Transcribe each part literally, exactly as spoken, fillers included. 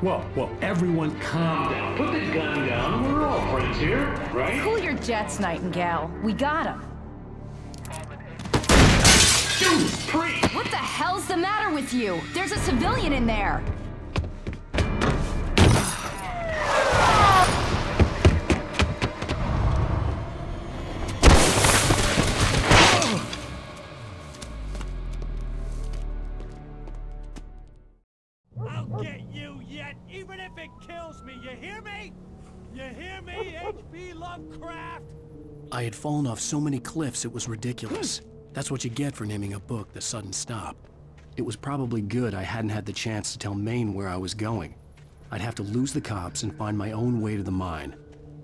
Whoa, whoa, everyone calm down. Put the gun down. We're all friends here, right? Cool your jets, Nightingale. We got him. Shoot, priest! What the hell's the matter with you? There's a civilian in there. I'll get you yet, even if it kills me, you hear me? You hear me, H P Lovecraft? I had fallen off so many cliffs it was ridiculous. That's what you get for naming a book The Sudden Stop. It was probably good I hadn't had the chance to tell Maine where I was going. I'd have to lose the cops and find my own way to the mine.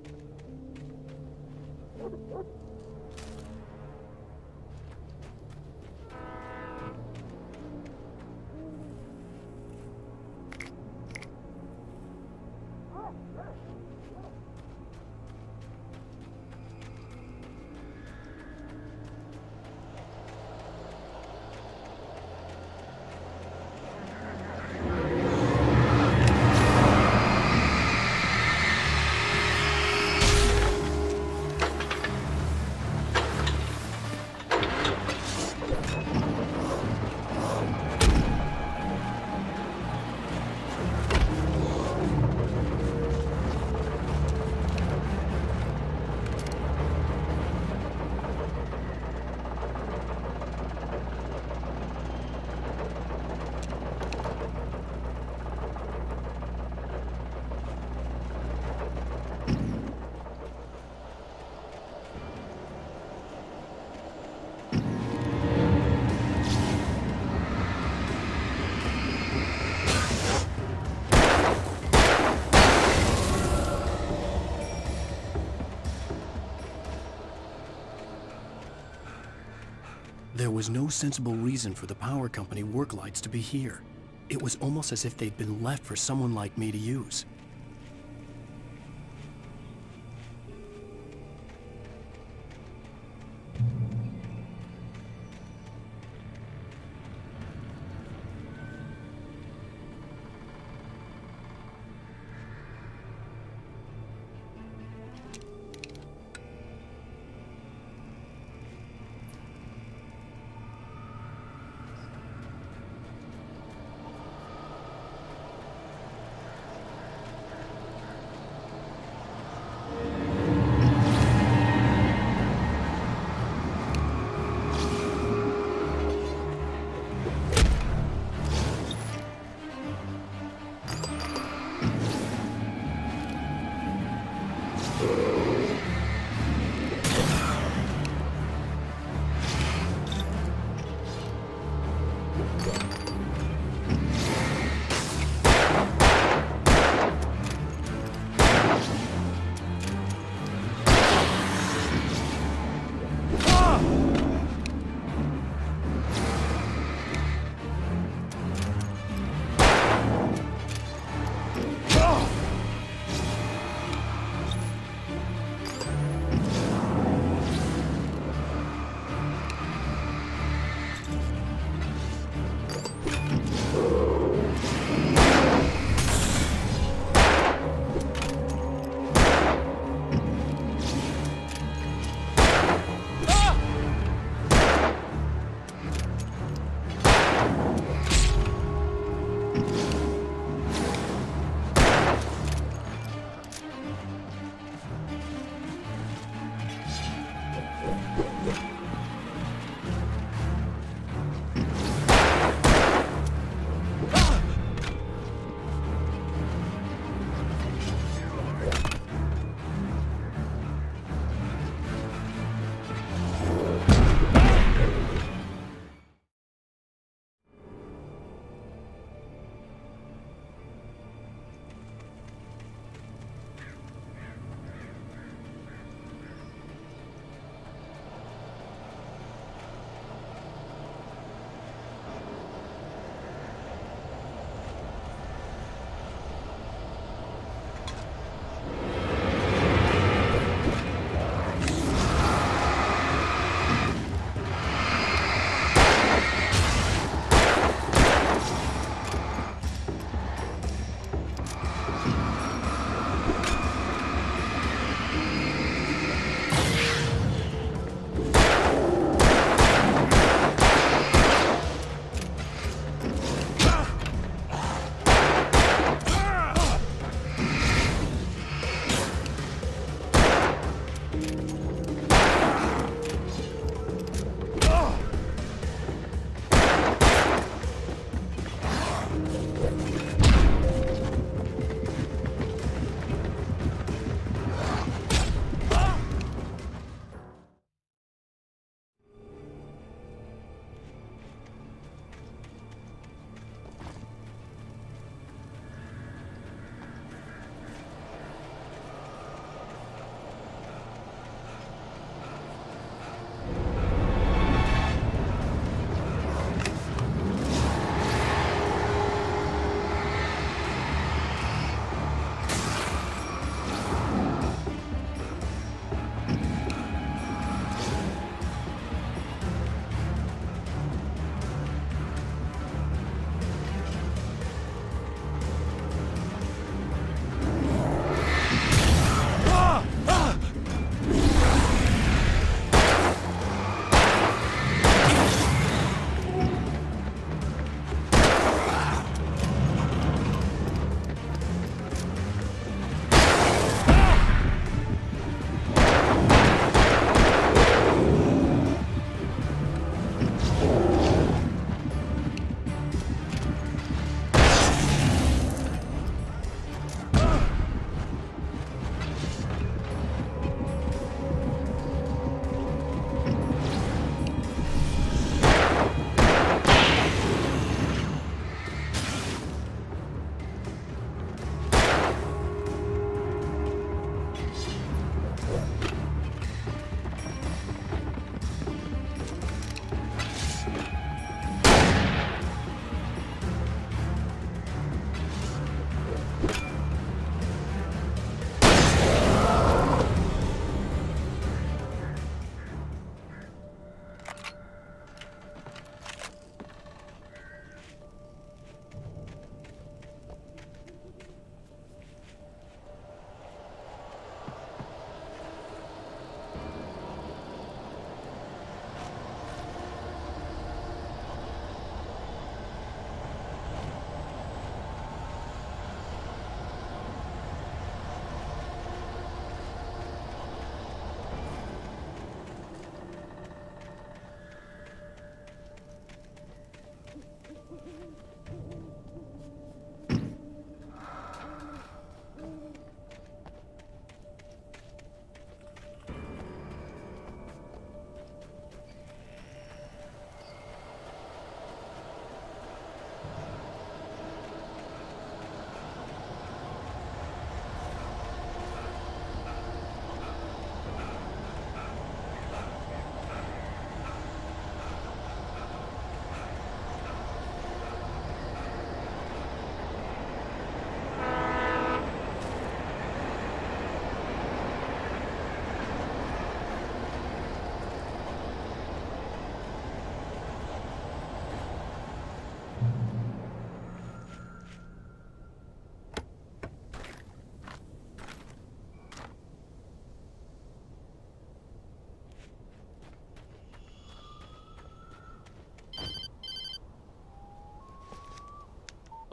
There was no sensible reason for the power company work lights to be here. It was almost as if they'd been left for someone like me to use.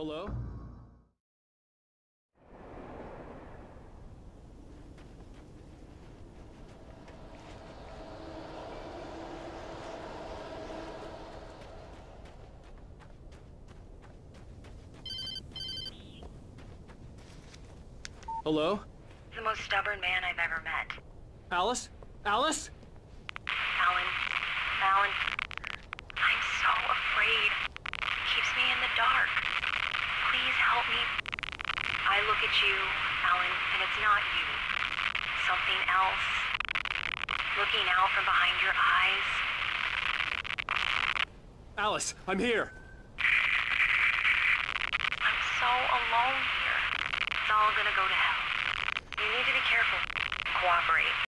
Hello? Hello? The most stubborn man I've ever met. Alice? Alice? Alan. Alan. I'm so afraid. It keeps me in the dark. Please help me. I look at you, Alan, and it's not you. Something else. Looking out from behind your eyes. Alice, I'm here. I'm so alone here. It's all gonna go to hell. You need to be careful. Cooperate.